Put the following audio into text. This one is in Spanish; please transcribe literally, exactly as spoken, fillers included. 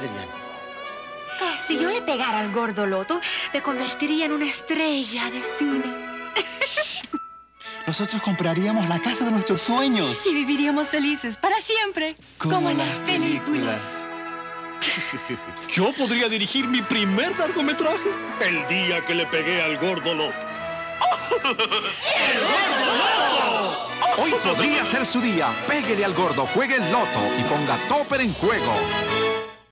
Adrián? Si yo le pegara al gordo loto, me convertiría en una estrella de cine. Nosotros compraríamos la casa de nuestros sueños. Y viviríamos felices para siempre. Como, como en las las películas. películas. Yo podría dirigir mi primer largometraje. El día que le pegué al gordo loto. Hoy podría ser su día. Péguele al gordo, juegue el loto y ponga Topper en juego.